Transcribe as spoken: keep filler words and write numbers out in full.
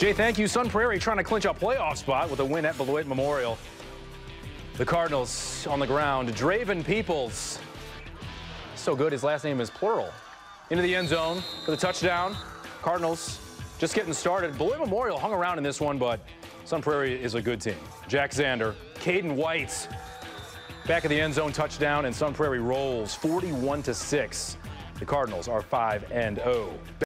Jay, thank you. Sun Prairie trying to clinch a playoff spot with a win at Beloit Memorial. The Cardinals on the ground. Draven Peoples. So good, his last name is plural. Into the end zone for the touchdown. Cardinals just getting started. Beloit Memorial hung around in this one, but Sun Prairie is a good team. Jack Zander, Caden White, back of the end zone touchdown, and Sun Prairie rolls forty-one to six. The Cardinals are five and oh.